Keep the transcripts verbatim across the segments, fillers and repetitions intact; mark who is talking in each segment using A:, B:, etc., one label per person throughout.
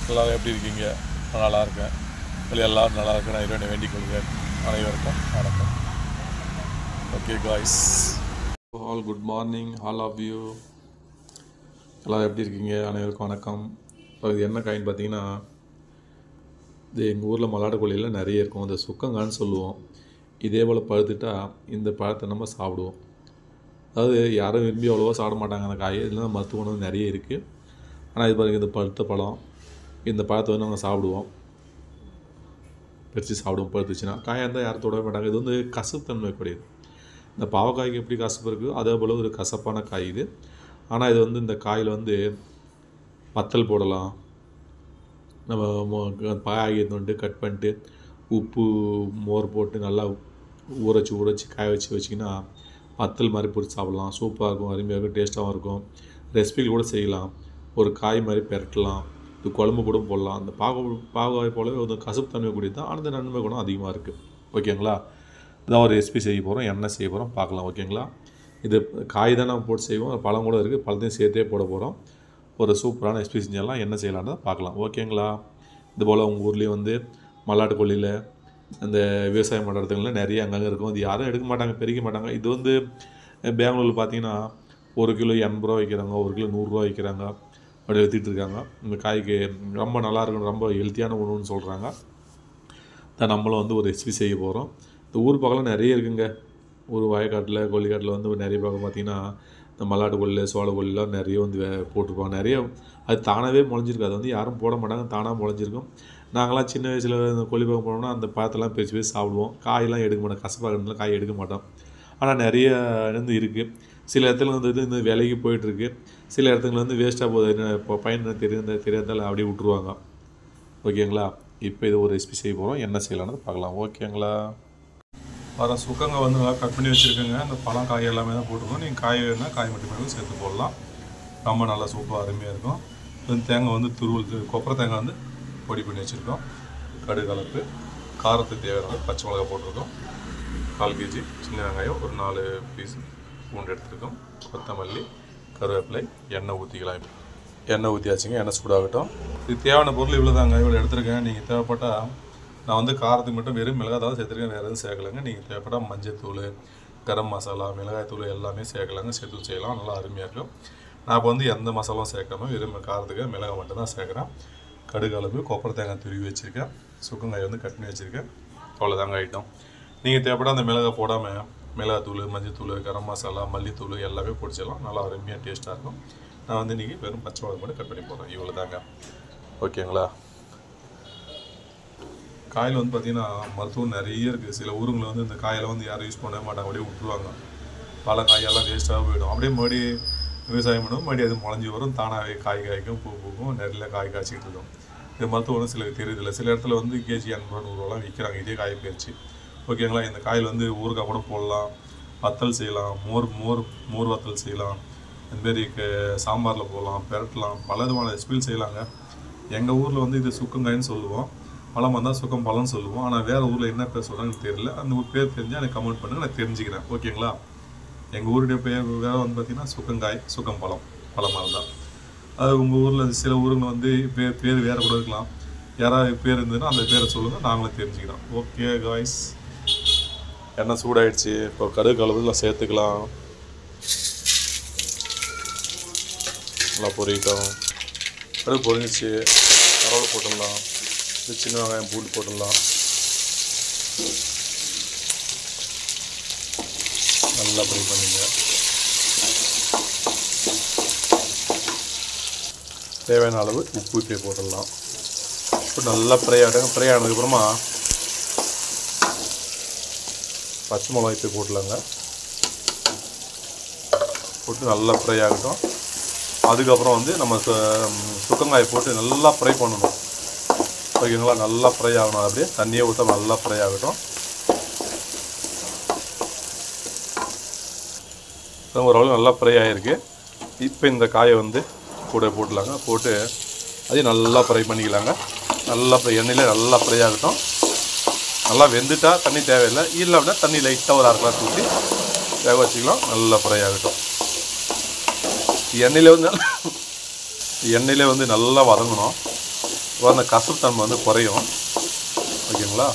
A: எல்லோரும் எப்படி இருக்கீங்க? நல்லா இருக்கேன். எல்லோரும் நல்லா இருக்கேன். நான் இறைவனை வேண்டிக் கொள்கிறேன். அனைவருக்கும் வணக்கம். Okay guys, all good morning, all of you. எல்லோரும் எப்படி இருக்கீங்க? அனைவருக்கும் வணக்கம். இப்போ இது என்ன காயின்னு பார்த்தீங்கன்னா, இது எங்கள் ஊரில் மல்லாட்டு கோழியில் நிறைய இருக்கும். அந்த சுக்கங்கான்னு சொல்லுவோம். இதே போல் பழுத்துட்டா இந்த பழத்தை நம்ம சாப்பிடுவோம். அதாவது யாரும் விரும்பி அவ்வளோவா சாப்பிட மாட்டாங்க அந்த காய். இதெல்லாம் மருத்துவ குணம் நிறைய இருக்குது. ஆனால் இது பாருங்கள், இந்த பழுத்த பழம், இந்த பழத்தை வந்து நாங்கள் சாப்பிடுவோம், பறித்து சாப்பிடுவோம். பழுத்துச்சுன்னா காயாக இருந்தால் யாரும் தொடவே மாட்டாங்க. இது வந்து கசப்புத்தன்மை கூடியது. இந்த பாவக்காய்க்கு எப்படி கசப்பு இருக்குதோ அதே போல் ஒரு கசப்பான காய் இது. ஆனால் இது வந்து இந்த காயில் வந்து வத்தல் போடலாம். நம்ம பாய் வந்து கட் பண்ணிட்டு உப்பு மோர் போட்டு நல்லா ஊறச்சி ஊறச்சி காய வச்சு வச்சிங்கன்னா வத்தல் மாதிரி பிடிச்சி சாப்பிட்லாம். சூப்பராக இருக்கும், அருமையாக இருக்கும், டேஸ்ட்டாகவும் இருக்கும். ரெசிபிகள் கூட செய்யலாம். ஒரு காய் மாதிரி பெரட்டலாம். இது குழம்பு கூட போடலாம். அந்த பாக பாகக்காய் போலவே ஒரு கசப்பு தன்மை கூடியது தான். ஆனால் இந்த நன்மை குணம் அதிகமாக இருக்குது. ஓகேங்களா? இதான் ஒரு ரெசிபி செய்ய போகிறோம், எண்ணெய் செய்ய போகிறோம், பார்க்கலாம். ஓகேங்களா? இது காய் தான் நம்ம போட்டு செய்வோம். பழம் கூட இருக்குது, பழத்தையும் சேர்த்தே போட போகிறோம். ஒரு சூப்பரான ரெசிபி செஞ்சிடலாம். என்ன செய்யலான்னு பார்க்கலாம். ஓகேங்களா? இது போல் உங்கள் ஊர்லேயும் வந்து மல்லாட்டு கோழியில் அந்த விவசாயம் பண்ணுற இடத்துங்களில் நிறைய அங்கங்கே இருக்கும். இது யாரும் எடுக்க மாட்டாங்க, பெருக்க மாட்டாங்க. இது வந்து பெங்களூரில் பார்த்தீங்கன்னா ஒரு கிலோ எண்பது ரூபா விற்கிறாங்க, ஒரு கிலோ நூறுரூவா விற்கிறாங்க. அப்படி விற்றுட்டு இருக்காங்க. இந்த காய்க்கு ரொம்ப நல்லா இருக்கும், ரொம்ப ஹெல்த்தியான உணவுன்னு சொல்கிறாங்க. தான் நம்மளும் வந்து ஒரு ரெசிபி செய்ய போகிறோம். இந்த ஊர் பக்கம்லாம் நிறைய இருக்குங்க. ஊர் வயக்காட்டில் கொல்லிக்காட்டில் வந்து நிறைய பக்கம் பார்த்திங்கன்னா இந்த மல்லாட்டு கொள்ளு சோள கொல்லாம் நிறைய வந்து போட்டிருப்பாங்க. நிறைய அது தானாகவே முளைஞ்சிருக்கு. அது வந்து யாரும் போட மாட்டாங்க, தானாக முளைஞ்சிருக்கும். நாங்களாம் சின்ன வயசில் இந்த கொல்லி பக்கம் போனோம்னா அந்த பழத்தெல்லாம் பிரித்து பிரித்து சாப்பிடுவோம். காயெல்லாம் எடுக்க மாட்டோம், கசப்பாக இருந்தாலும் காய் எடுக்க மாட்டோம். ஆனால் நிறைய வந்து இருக்குது. சில இடத்துல வந்து இது இந்த விலைக்கு போயிட்டுருக்கு. சில இடத்துல வந்து வேஸ்ட்டாக போகுது. என்ன இப்போ பயன் தெரியும் தெரியாதால அப்படியே விட்ருவாங்க. ஓகேங்களா? இப்போ இது ஒரு ரெசிபி செய்ய போகிறோம். என்ன செய்யலான்னு பார்க்கலாம். ஓகேங்களா? வர சுக்கங்க வந்து நல்லா கட் பண்ணி வச்சுருக்கோங்க. அந்த பழம் காய் எல்லாமே தான் போட்டுருக்கோம். நீங்கள் காய் வேணுன்னா காய் மட்டுமே சேர்த்து போடலாம். ரொம்ப நல்லா சூப்பராக அருமையாக இருக்கும். இந்த தேங்காய் வந்து துருவல் கொப்பரை தேங்காய் வந்து பொடி பண்ணி வச்சுருக்கோம். கடுகு கலப்பு, காரத்துக்கு தேவையான பச்சை மிளகாய் போட்டிருக்கோம். கால் கேஜி சின்ன வெங்காயம், ஒரு நாலு பீஸ் பூண்டு எடுத்துருக்கோம். கொத்தமல்லி, கருவேப்பிலை, எண்ணெய் ஊற்றிக்கலாம். எண்ணெய் ஊற்றியாச்சுங்க. எண்ணெய் சூடாகட்டும். இது தேவையான பொருள் இவ்வளோ தாங்க, இவ்வளோ எடுத்துருக்கேன். நீங்கள் தேவைப்பட்டால் நான் வந்து காரத்துக்கு மட்டும் வெறும் மிளகாய் தான் சேர்த்துருக்கேன், வேறு எதுவும் சேர்க்கலைங்க. நீங்கள் தேவைப்பட்டால் மஞ்சள் தூள், கரம் மசாலா, மிளகாய் தூள் எல்லாமே சேர்க்கலாங்க. சேர்த்து செய்யலாம், நல்லா அருமையாக இருக்கும். நான் இப்போ வந்து எந்த மசாலாவும் சேர்க்காம வெறும் காரத்துக்கு மிளகாய் மட்டும் தான் சேர்க்குறேன். கடுகு அளவு, கொப்பரை தேங்காய் துருவி வச்சுருக்கேன். சுக்கங்காய் வந்து கட் பண்ணி வச்சுருக்கேன். அவ்வளோதாங்க ஐட்டம். நீங்கள் தேவைப்பட்டால் அந்த மிளகாய் போடாமல் மிளகாத்தூள், மஞ்சள் தூள், கரம் மசாலா, மல்லித்தூள் எல்லாமே பிடிச்சிடலாம். நல்லா அருமையாக டேஸ்ட்டாக இருக்கும். நான் வந்து இன்றைக்கி வெறும் பச்சை மிளகாய் மட்டும் கட் பண்ணி போடுறேன். இவ்வளோ தாங்க. ஓகேங்களா? காயில் வந்து பார்த்திங்கன்னா மருத்துவம் நிறைய இருக்குது. சில ஊருங்களில் வந்து இந்த காயில் வந்து யாரும் யூஸ் பண்ண மாட்டாங்க, அப்படியே விட்டுருவாங்க. பல காயெல்லாம் வேஸ்ட்டாக போயிடும். அப்படியே மறுபடி விவசாயம் பண்ணுவோம், மறுபடியும் அது முளைஞ்சி வரும். தானாகவே காய் காய்க்கும், பூ பூக்கும், நிறைய காய் காய்ச்சிக்கிட்டு இருக்கும். இது மருத்துவம் சில தெரியுதில்லை. சில இடத்துல வந்து கேஜி எண்பது நூறுரூவாலாம் விற்கிறாங்க இதே காய் பயிற்சி. ஓகேங்களா? இந்த காயில் வந்து ஊறுகாய் கூட போடலாம், வத்தல் செய்யலாம், மோர் மோர் மோர் வத்தல் செய்யலாம், இந்தமாரி சாம்பாரில் போடலாம், பெரட்டலாம், பல விதமான ரெசிபிகள் செய்யலாங்க. எங்கள் ஊரில் வந்து இது சுக்கங்காயின்னு சொல்லுவோம். பழம் வந்தால் சுக்கம் பழம்னு சொல்லுவோம். ஆனால் வேறு ஊரில் என்ன பேர் சொல்கிறாங்கன்னு தெரியல. அந்த ஒரு பேர் தெரிஞ்சால் எனக்கு கமெண்ட் பண்ணுங்கள், நான் தெரிஞ்சுக்கிறேன். ஓகேங்களா? எங்கள் ஊருடைய பேர் வேறு வந்து பார்த்திங்கன்னா சுக்கங்காய், சுக்கம் பழம், பழமாக தான். அது உங்கள் ஊரில் சில ஊருங்க வந்து பேர் பேர் வேறு கூட இருக்கலாம். யாராவது பேர் இருந்ததுன்னா அந்த பேரை சொல்லுங்கள், நாங்களும் தெரிஞ்சுக்கிறோம். ஓகே காய்ஸ், எண்ணெய் சூடாயிடுச்சு. இப்போ கடுகு கலவில் சேர்த்துக்கலாம். நல்லா பொரிக்கிட்டோம். கடுகு பொரிஞ்சிச்சு. கருவேப்பிலை போட்டுடலாம். இது சின்ன வெங்காயம் பூண்டு போட்டுடலாம். நல்லா ஃப்ரை பண்ணிங்க. தேவையான அளவு உப்பு இப்பே போட்டுடலாம். இப்போ நல்லா ஃப்ரை ஆகிட்டாங்க. ஃப்ரை ஆனதுக்கப்புறமா பச்சை மிளகாய் இப்போ போட்டுலாங்க. போட்டு நல்லா ஃப்ரை ஆகட்டும். அதுக்கப்புறம் வந்து நம்ம சுக்கங்காயை போட்டு நல்லா ஃப்ரை பண்ணணும். ஓகேங்களா? நல்லா ஃப்ரை ஆகணும். அப்படியே தண்ணியை ஊற்ற நல்லா ஃப்ரை ஆகட்டும். ஓரளவு நல்லா ஃப்ரை ஆகிருக்கு. இப்போ இந்த காயை வந்து கூட போட்டுலாங்க. போட்டு அதையும் நல்லா ஃப்ரை பண்ணிக்கலாங்க. நல்லா ஃப்ரை எண்ணெயிலே நல்லா ஃப்ரை ஆகட்டும். நல்லா வெந்துட்டா தண்ணி தேவையில்லை. இல்லை அப்படின்னா தண்ணி லைட்டாக ஒரு அரை கிளாஸ் ஊற்றி வேக வச்சுக்கலாம். நல்லா ஃப்ரை ஆகட்டும். எண்ணெயிலே வந்து எண்ணெயிலே வந்து நல்லா வதங்கணும். இப்போ அந்த கசப்பு தன்மை வந்து குறையும். ஓகேங்களா?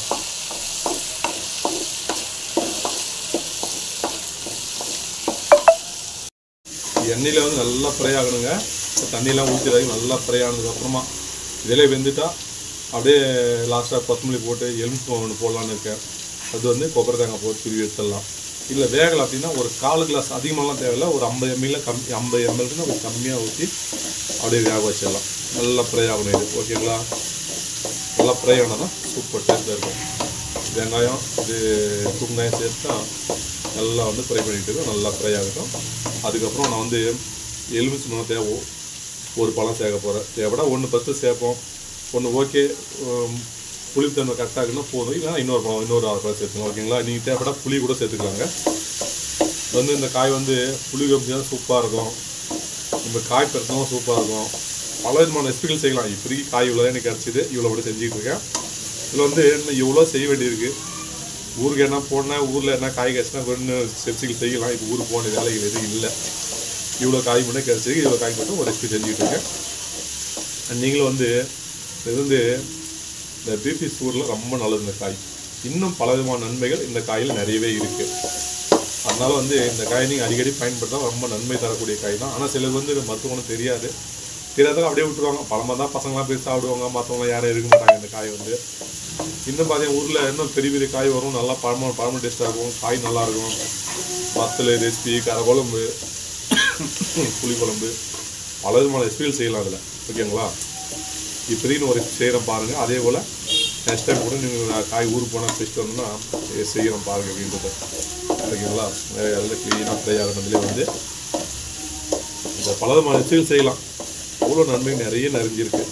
A: எண்ணெயில் வந்து நல்லா ஃப்ரை ஆகணுங்க. தண்ணியெலாம் ஊற்றி நல்லா ஃப்ரை ஆனதுக்கப்புறமா இதிலே வெந்துட்டால் அப்படியே லாஸ்ட்டாக கொத்தமல்லி போட்டு எலுமிச்சை ஒன்று போடலான்னு இருக்கேன். அது வந்து கொப்பரை தேங்காய் போட்டு துருவி எடுத்துடலாம். இல்லை வேகலை அப்படின்னா ஒரு கால் கிளாஸ் அதிகமாகலாம் தேவையில்லை, ஒரு ஐம்பது எம்எல்ல கம்மி ஐம்பது எம்எல்க்குன்னு ஒரு கம்மியாக ஊற்றி அப்படியே வேக வச்சிடலாம். நல்லா ஃப்ரை ஆகணும் இது. ஓகேங்களா? நல்லா ஃப்ரை ஆனால் தான் சூப்பர் டேஸ்ட்டாக இருக்கும். வெங்காயம் இது வெங்காயம் சேர்த்தா நல்லா வந்து ஃப்ரை பண்ணிட்டு நல்லா ஃப்ரை ஆகட்டும். அதுக்கப்புறம் நான் வந்து எலுமிச்சை பழம் தேவை ஒரு பழம் சேர்க்க போகிறேன். தேவைப்படா ஒன்று பத்து சேர்ப்போம். ஒன்று ஓகே புளித்தன்மை கரெக்டாகுன்னா போதும். இல்லைனா இன்னொரு பழம் இன்னொரு ஆறு பழம் சேர்த்துக்கலாம். ஓகேங்களா? நீங்கள் தேவைப்படா புளி கூட சேர்த்துக்கலாங்க. வந்து இந்த காய் வந்து புளி கம்பி தான் சூப்பராக இருக்கும். இந்த காய் பெருத்தமும் சூப்பராக இருக்கும். பல விதமான ரெசிபிகள் செய்யலாம். இப்போதைக்கு காய் இவ்வளோ தான் எனக்கு கிடச்சிது, இவ்வளோ கூட செஞ்சுக்கிட்டு இருக்கேன். இதில் வந்து இன்னும் இவ்வளோ செய்ய வேண்டியிருக்கு. ஊருக்கு என்ன போனால் ஊரில் என்ன காய் கிடச்சுன்னா கொஞ்சம் ரெசிபிகள் செய்யலாம். இப்போ ஊருக்கு போன வேலைகள் எதுவும் இல்லை. இவ்வளோ காய் மட்டும் கிடச்சிருக்கு. இவ்வளோ காய் மட்டும் ஒரு ரெசிபி செஞ்சுக்கிட்டு இருக்கேன். நீங்களும் வந்து இது வந்து இந்த பிபி சுகரில் ரொம்ப நல்லது இந்த காய். இன்னும் பல விதமான நன்மைகள் இந்த காயில் நிறையவே இருக்குது. அதனால் வந்து இந்த காயை நீங்கள் அடிக்கடி பயன்படுத்தால் ரொம்ப நன்மை தரக்கூடிய காய் தான். ஆனால் சிலருக்கு வந்து மருத்துவ குணம் தெரியாது. தெரியாதவங்க அப்படியே விட்டுருவாங்க. பழமாக தான் பசங்களாம் போய் சாப்பிடுவாங்க, மற்றவங்களாம் யாரும் இருக்க மாட்டாங்க. இந்த காய் வந்து இன்னும் பார்த்தீங்கன்னா ஊரில் இன்னும் பெரிய பெரிய காய் வரும். நல்லா பழமாக பழமாக டேஸ்ட்டாக இருக்கும். காய் நல்லாயிருக்கும். வத்தல் ரெசிபி, கரை குழம்பு, புளி குழம்பு, பல விதமான ரெசிபிகள் செய்யலாம் அதில். ஓகேங்களா? இப்போதைக்கு ஒரு செய்கிறோம் பாருங்கள். அதே போல் நெக்ஸ்ட் டைம் கூட நீங்கள் காய் ஊருக்கு போனால் ஃபஸ்ட்டு வந்தோம்னா செய்கிறோம் பாருங்கள் அப்படின்றத. ஓகேங்களா? எல்லாம் க்ளீனாக ஃப்ரை ஆகிறதுலேயே வந்து இந்த பல விதமான ரெசிபிகள் செய்யலாம். அவ்வளோ நன்மை நிறைய நிறைஞ்சிருக்கு.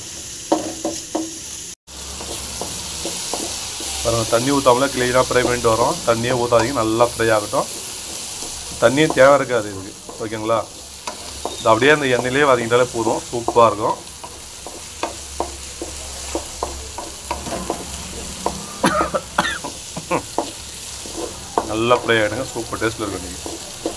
A: பாருங்கள், தண்ணி ஊற்றாமல க்ளீனாக ஃப்ரை பண்ணிட்டு வரோம். தண்ணியே ஊற்றாதீங்க, நல்லா ஃப்ரை ஆகட்டும். தண்ணியே தேவை இருக்காது இதுக்கு. ஓகேங்களா? இது அப்படியே அந்த எண்ணெயிலே வதங்கிட்டாலே போதும், சூப்பராக இருக்கும். நல்லா ஃப்ரை ஆகிடுங்க, சூப்பர் டேஸ்ட்டில் இருக்கும். நீங்கள்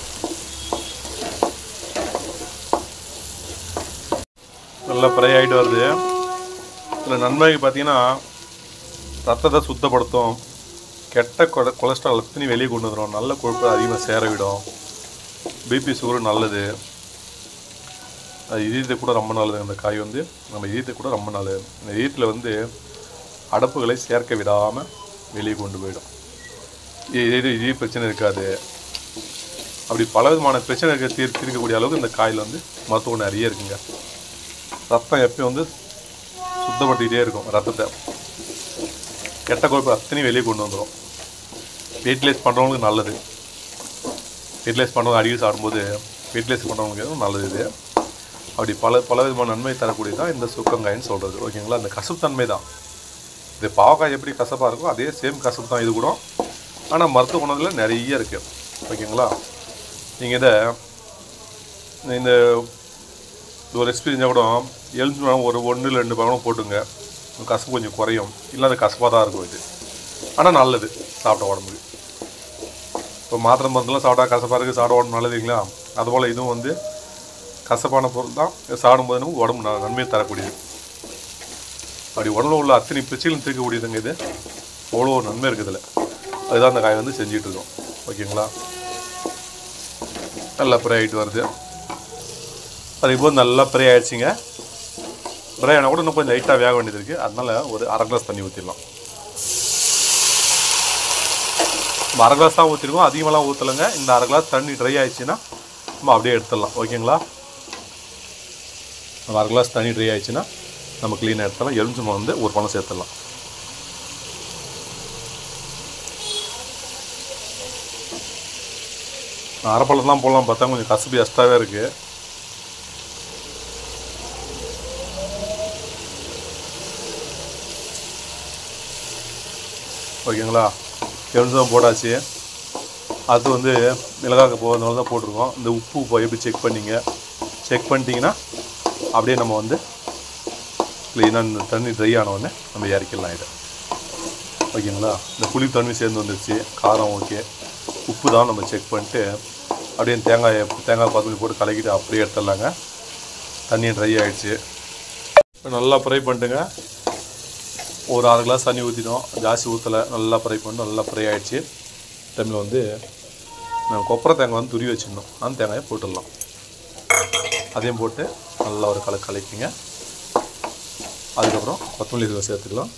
A: நல்லா ஃப்ரை ஆகிட்டு வருது. இதில் நன்மைக்கு பார்த்தீங்கன்னா ரத்தத்தை சுத்தப்படுத்தும், கெட்ட கொ கொலஸ்ட்ரால் அத்தனை வெளியே கொண்டு வந்துடும், நல்ல கொழுப்பை அதிகமாக சேர விடும், பிபி சுகர் நல்லது, அது இதயத்தை கூட ரொம்ப நல்லது. இந்த காய் வந்து நம்ம இதயத்தை கூட ரொம்ப நல்லது. இந்த இதயத்தில் வந்து அடப்புகளை சேர்க்க விடாமல் வெளியே கொண்டு போயிடும். இது இதய பிரச்சனை இருக்காது. அப்படி பல விதமான பிரச்சனை இருக்க தீர் தீர்க்கக்கூடிய அளவுக்கு இந்த காயில் வந்து மருத்துவம் நிறைய இருக்குங்க. ரத்தம் எப்பயும் வந்து சுத்தப்படுத்திக்கிட்டே இருக்கும். ரத்தத்தை கெட்ட கொழுப்பு அத்தனையும் வெளியே கொண்டு வந்துடும். வெயிட்லெஸ் பண்ணுறவங்களுக்கு நல்லது. வெயிட்லெஸ் பண்ணுறவங்க அடிக்கடி சாப்பிடும்போது வெயிட்லெஸ் பண்ணுறவங்களுக்கு நல்லது இது. அப்படி பல பல விதமான நன்மை தரக்கூடியது தான் இந்த சுக்கங்காயின்னு சொல்கிறது. ஓகேங்களா? அந்த கசப்பு தன்மை தான். இது பாவக்காய் எப்படி கசப்பாக இருக்கும் அதே சேம் கசப்பு தான் இது கூட. ஆனால் மருத்துவ குணத்தில் நிறைய இருக்குது. ஓகேங்களா? நீங்கள் இதை இந்த ஒரு ரெசிபி செஞ்சால் கூட எலுமிச்சை பழம் ஒரு ஒன்று இல்லை ரெண்டு பழமும் போட்டுங்க, கசப்பு கொஞ்சம் குறையும். இல்லை அது கசப்பாக தான் இருக்கும் இது. ஆனால் நல்லது சாப்பிட்ட உடம்புக்கு. இப்போ மாத்திரை மருந்துலாம் சாப்பிட்டா கசப்பாக இருக்குது, சாப்பிட உடம்பு நல்லதுங்களா? அதுபோல் இதுவும் வந்து கசப்பான பொருள் தான். சாப்பிடும்போது நமக்கு உடம்பு ந நன்மையை தரக்கூடியது. அப்படி உடம்புல உள்ள அத்தனை பிரச்சனைகளும் தீர்க்கக்கூடியதுங்க இது. அவ்வளோ நன்மை இருக்குது இதில். அதுதான் அந்த காய் வந்து செஞ்சுட்டு இருக்கோம். ஓகேங்களா? நல்லா ஃப்ரை ஆகிட்டு வருது. அதுக்கு போது நல்லா ஃப்ரை ஆகிடுச்சிங்க. ஃப்ரை ஆனால் கூட இன்னும் கொஞ்சம் லைட்டாக வேக வேண்டியது இருக்குது. அதனால் ஒரு அரை கிளாஸ் தண்ணி ஊற்றிடலாம். நம்ம அரை கிளாஸ் தான் ஊற்றிருக்கோம், அதிகமாகலாம் ஊற்றலைங்க. இந்த அரை கிளாஸ் தண்ணி ட்ரை ஆகிடுச்சின்னா நம்ம அப்படியே எடுத்துடலாம். ஓகேங்களா? நம்ம அரை கிளாஸ் தண்ணி ட்ரை ஆகிடுச்சின்னா நம்ம க்ளீனாக எடுத்துடலாம். எலுமிச்சை வந்து ஒரு பழம் சேர்த்துடலாம். அரை பழம் போடலாம் பார்த்தா கொஞ்சம் கசப்பு எக்ஸ்ட்ராவே இருக்குது. ஓகேங்களா? எலுமிச்சை போட்டாச்சு. அது வந்து மிளகாக்கு போகிறதுனால தான் போட்டிருக்கோம். இந்த உப்பு போய் எப்படி செக் பண்ணிங்க, செக் பண்ணிட்டீங்கன்னா அப்படியே நம்ம வந்து க்ளீனாக இந்த தண்ணி ட்ரை ஆனவுடனே நம்ம இறக்கிடலாம் இதை. ஓகேங்களா? இந்த புளி தண்ணி சேர்ந்து வந்துடுச்சு, காரம் ஓகே, உப்பு தான் நம்ம செக் பண்ணிட்டு அப்படியே தேங்காய் தேங்காய் பாத்து போட்டு கலக்கிட்டு அப்படியே எடுத்துடலாங்க. தண்ணி ட்ரை ஆகிடுச்சு. இப்போ நல்லா ஃப்ரை பண்ணிட்டுங்க. ஒரு அரை கிளாஸ் தண்ணி ஊற்றிட்டோம், ஜாஸ்தி ஊற்றலை. நல்லா ஃப்ரை பண்ணி நல்லா ஃப்ரை ஆகிடுச்சு. டைமில் வந்து நம்ம கொப்பரை தேங்காய் வந்து துருவி வச்சிடணும். அந்த தேங்காயை போட்டுடலாம். அதையும் போட்டு நல்லா ஒரு கலக்கு கலக்கிங்க. அதுக்கப்புறம் கொத்தமல்லி தூள் சேர்த்துக்கலாம்.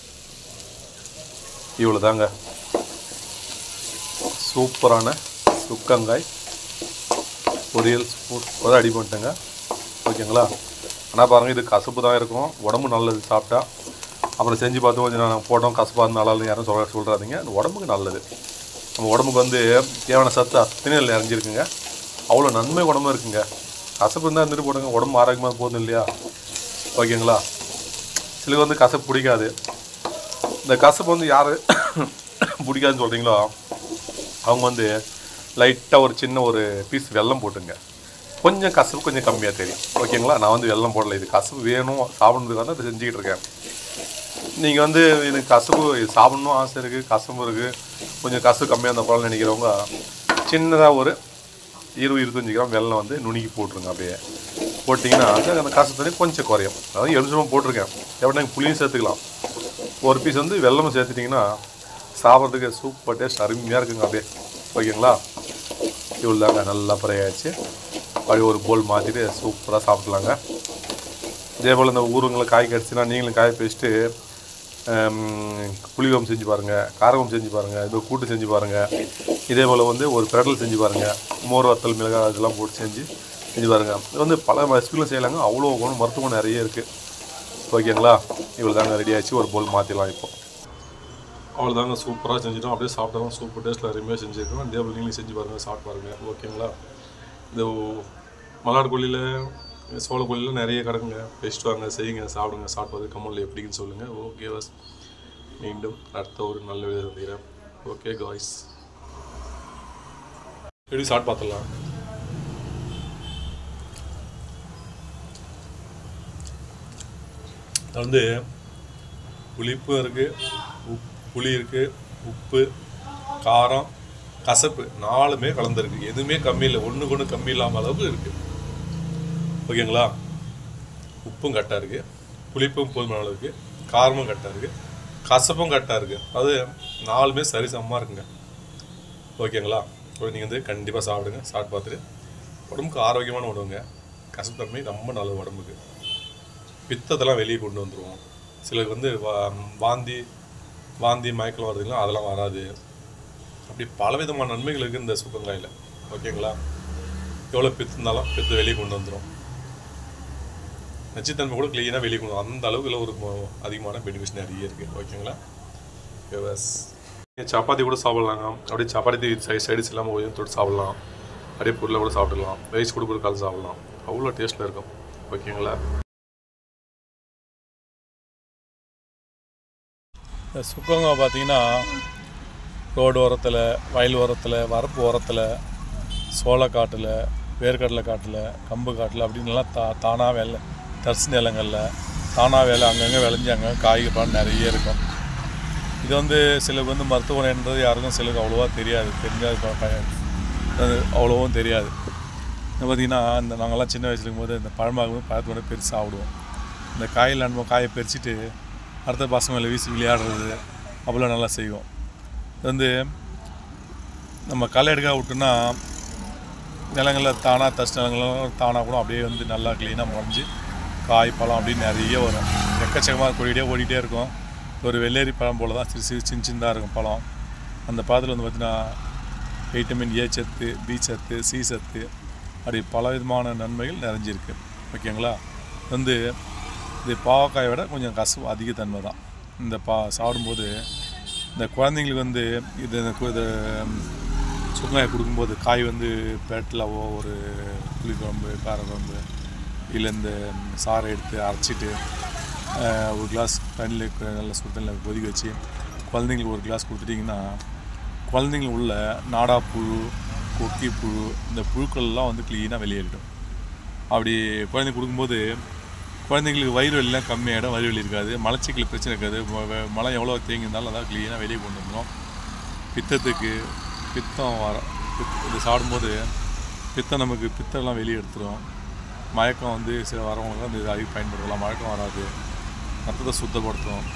A: இவ்வளோ தாங்க சூப்பரான சுக்கங்காய் பொரியல் சூப்பராக ரெடி பண்ணிட்டேங்க. ஓகேங்களா? ஆனால் பாருங்கள், இது கசப்பு தான் இருக்கும், உடம்பு நல்லது சாப்பிட்டா. அப்புறம் செஞ்சு பார்த்து கொஞ்சம் நான் போட்டோம் கசப்பாக இருந்து நல்லா யாரும் சொல்ல சொல்கிறாதீங்க. அது உடம்புக்கு நல்லது. நம்ம உடம்புக்கு வந்து தேவையான சத்து அத்தனை நிறைஞ்சிருக்குங்க. அவ்வளோ நன்மை உடம்பு இருக்குங்க. கசப்பு இருந்தால் இருந்துட்டு போடுங்க, உடம்பு ஆரோக்கியமாக போதும் இல்லையா? ஓகேங்களா? சிலருக்கு வந்து கசப்பு பிடிக்காது. இந்த கசப்பு வந்து யார் பிடிக்காதுன்னு சொல்கிறீங்களோ அவங்க வந்து லைட்டாக ஒரு சின்ன ஒரு பீஸ் வெல்லம் போட்டுங்க. கொஞ்சம் கசப்பு கொஞ்சம் கம்மியாக தெரியும். ஓகேங்களா? நான் வந்து வெல்லம் போடலை. இது கசப்பு வேணும் சாப்பிட்றதுக்காக தான் இதை செஞ்சுக்கிட்டு இருக்கேன். நீங்கள் வந்து எனக்கு கசப்பு சாப்பிட்ணும் ஆசை இருக்குது, கசப்பு இருக்குது, கொஞ்சம் கசப்பு கம்மியாக இருந்த பழம் நினைக்கிறவங்க சின்னதாக ஒரு இருபது இருபத்தஞ்சி கிராம் வெல்லம் வந்து நுணுக்கி போட்டுருங்க. அப்படியே போட்டிங்கன்னா அந்த கசப்பு தண்ணி கொஞ்சம் குறையும். அதாவது எலுமிச்சம்பழம் போட்டிருக்கேன். எப்படின்னா புளியும் சேர்த்துக்கலாம். ஒரு பீஸ் வந்து வெல்லமும் சேர்த்துட்டிங்கன்னா சாப்பிட்றதுக்கு சூப்பர் டேஸ்ட் அருமையாக இருக்குங்க. அப்படியே ஓகேங்களா? இவ்வளோ தாங்க நல்லா ஃப்ரை ஆகிடுச்சு. அப்படியே ஒரு போல் மாற்றிட்டு சூப்பராக சாப்பிட்லாங்க. இதே போல் இந்த ஊருங்களை காய் கிடச்சின்னா நீங்களும் காய பேசிட்டு புளிவம் செஞ்சு பாருங்கள், காரகம் செஞ்சு பாருங்கள், இது கூட்டு செஞ்சு பாருங்கள். இதே போல் வந்து ஒரு பிரடல் செஞ்சு பாருங்கள். மோர் வத்தல் மிளகாய் இதெல்லாம் போட்டு செஞ்சு செஞ்சு பாருங்கள். இது வந்து பல ரெசிபிகளும் செய்யலாங்க. அவ்வளோ குணம் மருத்துவம் நிறைய இருக்குது. ஓகேங்களா? இவ்வளோ தாங்க ரெடி ஆகிடுச்சு. ஒரு போல் மாற்றிடலாம். இப்போ அவ்வளோ தாங்க சூப்பராக செஞ்சுட்டோம். அப்படியே சாப்பிட்டாலும் சூப்பர் டேஸ்ட்டில் அருமையாக செஞ்சுருக்கோம். இதே போல் நீங்களும் செஞ்சு பாருங்கள், சாப்பிட்டு பாருங்கள். ஓகேங்களா? இந்த மல்லாடு கோழியில் சோழ கோழியில் நிறைய கிடக்குங்க. பெஸ்ட் வாங்க, செய்யுங்க, சாப்பிடுங்க. சாப்பிட்றது கம்மலில் எப்படின்னு சொல்லுங்கள். ஓகே வாஸ், மீண்டும் அடுத்த ஒரு நல்ல வீடியோ சந்திக்கிறேன். ஓகே காய்ஸ், எப்படி சாப்பிட்டு பார்த்துடலாம். அது வந்து புளிப்பும் இருக்குது, உப் புளி இருக்குது, உப்பு, காரம், கசப்பு நாலுமே கலந்துருக்கு. எதுவுமே கம்மி இல்லை, ஒன்றுக்கு ஒன்று கம்மி இல்லாமல் அளவுக்கு இருக்குது. ஓகேங்களா? உப்பும் கரெக்டாக இருக்குது, புளிப்பும் போதுமான அளவுக்கு, காரமும் கரெக்டாக இருக்குது, கசப்பும் கரெக்டாக இருக்குது. அது நாலுமே சரி சமமாக இருக்குங்க. ஓகேங்களா? நீங்கள் வந்து கண்டிப்பாக சாப்பிடுங்க. சாப்பிட்டு பார்த்துட்டு உடம்புக்கு ஆரோக்கியமான உணவுங்க. கசப்பு தன்மை ரொம்ப நல்லது உடம்புக்கு. பித்தத்தெல்லாம் வெளியே கொண்டு வந்துடுவோம். சிலருக்கு வந்து வா வாந்தி வாந்தி மயக்கம் வருதுங்களா, அதெல்லாம் வராது. அப்படி பலவிதமான நன்மைகள் இருக்குது இந்த சுக்கங்காயில். ஓகேங்களா? எவ்வளோ பித்து இருந்தாலும் பித்து வெளியே கொண்டு வந்துடும். நச்சுத்தன்மை கூட கிளீனாக வெளியே கொண்டு வரும். அந்த அளவுக்கு ஒரு அதிகமான பெனிஃபிட்ஸ் நிறைய இருக்குது. ஓகேங்களா? பஸ் சப்பாத்தி கூட சாப்பிட்லாங்க. அப்படியே சப்பாத்தி சைட் சைடிஸ் இல்லாமல் கொஞ்சம் தொட்டு சாப்பிட்லாம். அப்படியே பொருளை கூட சாப்பிடலாம். ரைஸ் கூட கூட கலந்து சாப்பிட்லாம். அவ்வளோ டேஸ்ட்டில் இருக்கும். ஓகேங்களா? இந்த சுக்கங்காய் பார்த்தீங்கன்னா ரோடு ஓரத்தில், வயல் ஓரத்தில், வரப்பு ஓரத்தில், சோளக்காட்டில், வேர்க்கடலை காட்டில், கம்பு காட்டில் அப்படின்லாம் தா தானாக வேலை தரிசு நிலங்களில் தானாக வேலை அங்கங்கே விளைஞ்சி அங்கே காய்கறி பழம் நிறைய இருக்கும். இது வந்து சிலருக்கு வந்து மருத்துவ குணம்ன்றது யாருக்கும் சிலருக்கு அவ்வளோவா தெரியாது. தெரிஞ்சால் அது அவ்வளோவும் தெரியாது. பார்த்திங்கன்னா இந்த நாங்கள்லாம் சின்ன வயசுல இருக்கும்போது இந்த பழமாகும்போது பழத்தோட பெருசு சாப்பிடுவோம். இந்த காயில் நம்ம காயை பறிச்சுட்டு அடுத்த பசங்களை வீசி விளையாடுறது அவ்வளோ நல்லா செய்வோம். இது வந்து நம்ம களை எடுக்க விட்டோன்னா நிலங்களில் தானாக தச்சு நிலங்களும் தானாக கூட அப்படியே வந்து நல்லா க்ளீனாக முளைஞ்சி காய் பழம் அப்படின்னு நிறைய வரும். எக்கச்சக்கமாக கொடிக்கிட்டே ஓடிக்கிட்டே இருக்கும். ஒரு வெள்ளேரி பழம் போல் தான் சிறு சிறு சின்ன சின்னதாக இருக்கும் பழம். அந்த பழத்தில் வந்து பார்த்திங்கன்னா வைட்டமின் ஏ சத்து, பி சத்து, சி சத்து அப்படி பல விதமான நன்மைகள் நிறைஞ்சிருக்கு. ஓகேங்களா? வந்து இது பாவக்காயை விட கொஞ்சம் கசப்பு அதிக தன்மை தான். இந்த பா சாப்பிடும்போது இந்த குழந்தைங்களுக்கு வந்து இது இது சுக்காயை கொடுக்கும்போது காய் வந்து பேட்டலாவோ ஒரு புளி குழம்பு, கார குழம்பு இல்லை இந்த சாறை எடுத்து அரைச்சிட்டு ஒரு கிளாஸ் தண்ணியில் நல்லா சுடு தண்ணியில் கொதிக்க வச்சு குழந்தைங்களுக்கு ஒரு கிளாஸ் கொடுத்துட்டிங்கன்னா குழந்தைங்களுக்கு உள்ள நாடா புழு, கொக்கி புழு, இந்த புழுக்கள்லாம் வந்து க்ளீனாக வெளியேறிடும். அப்படி குழந்தைங்க கொடுக்கும்போது குழந்தைங்களுக்கு வயிறு வலிலாம் கம்மியாகிடும். வயிறு வலி இருக்காது, மலச்சிக்கல் பிரச்சனை இருக்காது. மழை எவ்வளோ தேங்கி இருந்தாலும் அதான் க்ளீனாக வெளியே கொண்டு வந்துடும். பித்தத்துக்கு பித்தம் வர பித் இது சாப்பிடும்போது பித்தம் நமக்கு பித்தம்லாம் வெளியே எடுத்துடும். மயக்கம் வந்து சில வரவங்களுக்கு அந்த இது அதிகம் பயன்படுத்தலாம். மயக்கம் வராது, ரத்தத்தை சுத்தப்படுத்தும்.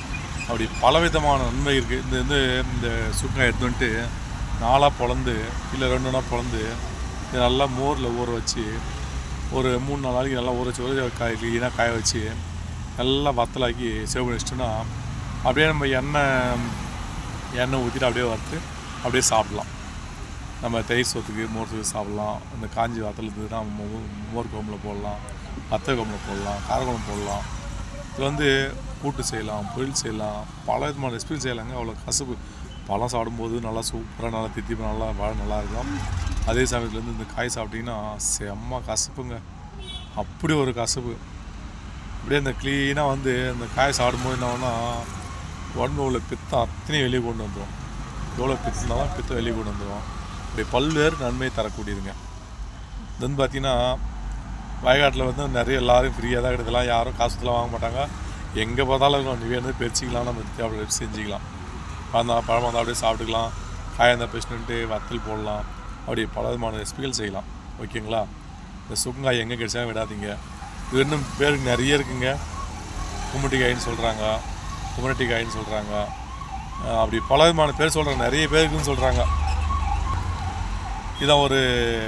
A: அப்படி பலவிதமான நன்மை இருக்குது. இந்த வந்து இந்த சுக்காய் எடுத்து வந்துட்டு நாலாக பொழந்து இல்லை ரெண்டு நாளாக பொழந்து இது நல்லா மோரில் ஊற வச்சு ஒரு மூணு நாலு நாளைக்கு நல்லா ஊற வச்சு ஊற காய் க்ளீனாக காய வச்சு நல்லா வத்தலாக்கி சேவ் பண்ணி வச்சிட்டோன்னா அப்படியே நம்ம எண்ணெய் எண்ணெய் ஊற்றிட்டு அப்படியே வறுத்து அப்படியே சாப்பிட்லாம். நம்ம தயிர் சோத்துக்கு மோர் சோத்துக்கு சாப்பிட்லாம். இந்த காஞ்சி வத்தல் இருந்ததுன்னா மோர் குழம்புல போடலாம், வத்த குழம்புல போடலாம், காரக்குழம்பு போடலாம். இது வந்து கூட்டு செய்யலாம், பொரியல் செய்யலாம், பல விதமான ரெசிபி செய்யலாங்க. அவ்வளோ கசப்பு பழம் சாப்பிடும்போது நல்லா சூப்பராக நல்லா தித்திப்பு நல்லா வாழ நல்லா இருக்கும். அதே சமயத்துலேருந்து இந்த காய் சாப்பிட்டிங்கன்னா செம்ம கசப்புங்க, அப்படி ஒரு கசப்பு. அப்படியே அந்த க்ளீனாக வந்து இந்த காய் சாப்பிடும்போது என்ன ஆகுனா உடம்புல உள்ள பித்தம் அத்தனையும் வெளியே கொண்டு வந்துடும். எவ்வளோ பித்தனாலும் பித்தம் வெளியே கொண்டு வந்துடும். இப்படி பல்வேறு நன்மையை தரக்கூடியதுங்க. இது வந்து பார்த்திங்கன்னா வயக்காட்டில் வந்து நிறைய எல்லோரும் ஃப்ரீயாக தான் கிடைக்கலாம். யாரும் காசுலாம் வாங்க மாட்டாங்க. எங்கே பார்த்தாலும் இருக்கும். நீ வேணும் பறிச்சிக்கலாம், நம்ம அப்படி செஞ்சுக்கலாம். அந்த பழம் வந்து அப்படியே சாப்பிட்டுக்கலாம். காயந்த பேசிட்டு வத்தல் போடலாம். அப்படி பல விதமான ரெசிபிகள் செய்யலாம். ஓகேங்களா? இந்த சுக்கங்காய் எங்கே கிடைச்சாலும் விடாதீங்க. இது இன்னும் பேருக்கு நிறைய இருக்குங்க. கும்மட்டி காயின்னு சொல்கிறாங்க, குமரட்டி காயின்னு சொல்கிறாங்க, அப்படி பல விதமான பேர் சொல்கிறாங்க. நிறைய பேருக்குன்னு சொல்கிறாங்க. இதான் ஒரு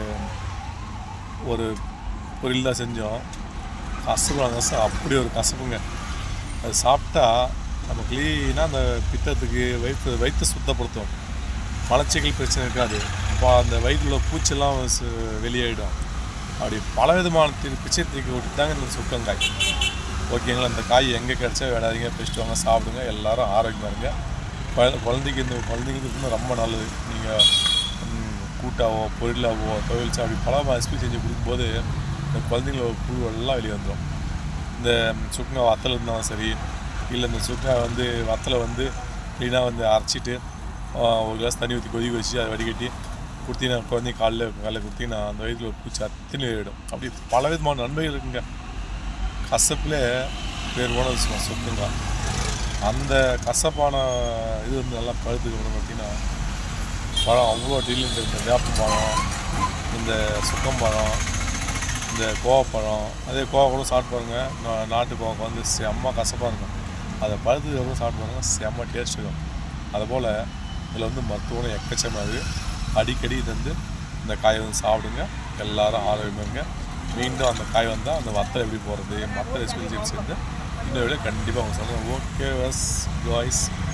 A: ஒரு பொரியல் தான் செஞ்சோம். கசப்பு கசம் அப்படி ஒரு கசப்புங்க. அது சாப்பிட்டா நம்ம க்ளீனாக அந்த பித்தத்துக்கு வயிற்று வயிற்று சுத்தப்படுத்தும். மலச்சிக்கல் பிரச்சனை இருக்காது. இப்போ அந்த வயிற்றுல பூச்செல்லாம் வெளியாகிடும். அப்படி பல விதமான தீ பிச்சை தீக்கி விட்டு தாங்க இந்த சுக்கங்காய். ஓகேங்களா? இந்த காய் எங்கே கிடச்சா விடாதீங்க, பிடிச்சிட்டு வாங்க, சாப்பிடுங்க. எல்லோரும் ஆரோக்கியமாக இருங்க. குழந்தைக்கு இந்த குழந்தைங்களுக்கு இன்னும் ரொம்ப நல்லது. நீங்கள் கூட்டாவோ பொரியலாவோ துவையல் அப்படி பல ரெசிபி செஞ்சு கொடுக்கும்போது இந்த குழந்தைங்களோட புழுவெல்லாம் வெளியே வந்துடும். இந்த சுக்கங்காய் வத்தல் இருந்தாலும் சரி, இல்லை இந்த சுக்கங்காய் வந்து வத்தலை வந்து க்ளீனாக வந்து அரைச்சிட்டு ஒரு கிளாஸ் தண்ணி ஊற்றி கொதிக்க வச்சு அதை வடிகட்டி கொடுத்தீங்கன்னா குழந்தை காலையில் காலையில் கொடுத்தீங்கன்னா அந்த வயிற்றில் ஒரு பூச்சி அத்தனை ஆகிடும். அப்படி பல விதமான நன்மைகள் இருக்குங்க. கசப்பில் பேர் போனது சுக்கங்காய். அந்த கசப்பான இது வந்து நல்லா பழுத்துக்கு அப்புறம் பார்த்திங்கன்னா பழம் அவ்வளோ டீலண்ட். இந்த வேப்ப பழம், இந்த சுக்கம்பழம், இந்த கோவப்பழம், அதே கோவா கூட சாப்பிட்டு பாருங்கள். நாட்டு கோவாக்கு வந்து செம்ம கசப்பாக இருக்கும். அதை பழுத்துக்கு அப்புறம் சாப்பிட்டு பாருங்கள், செம்ம டேஸ்ட் இருக்கும். அதுபோல் இதில் வந்து மருத்துவம் எக்கச்சமாக. அடிக்கடி இது வந்து இந்த காயை வந்து சாப்பிடுங்க. எல்லோரும் ஆரோக்கியமாக இருங்க. மீண்டும் அந்த காய் வந்தால் அந்த வத்தல் எப்படி போகிறது, மற்ற ரெசிபி சேர்ந்து இன்னொரு விட கண்டிப்பாக அவங்க சொல்கிறேன். ஓகே வாஸ் காய்ஸ்.